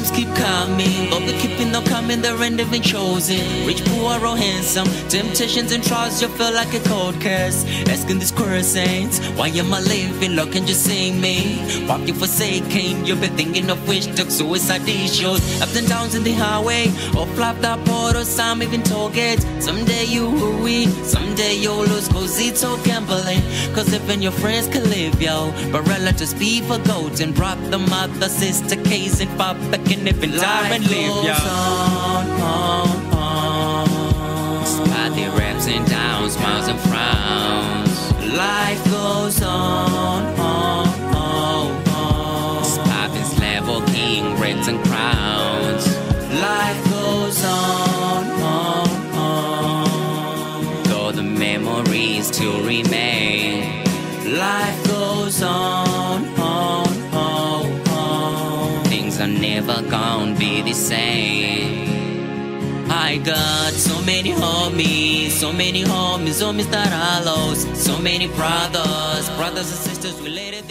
Dreams keep coming, but we keeping on coming, the end have been chosen. Rich, poor or handsome, temptations and trials, you feel like a cold curse. Asking these saints, why am I living? Lord, can you see me? Walk you forsaken, you've been thinking of wish, took suicide issues. Ups and downs in the highway, or flopped up portal, some even toll gates. Someday you will win, someday you'll lose, cause it's all gambling. Cause even your friends can live, yo, but relatives be forgotten. Brought the mother, sister, case and papa can even die and live, yo. Despite the ups and downs, smiles and frowns, life goes on. Despite this level, king, rings and crowns, life goes on. Though the memories still remain, life goes on. Things are never gonna be the same. I got so many homies that I lost. So many brothers and sisters related.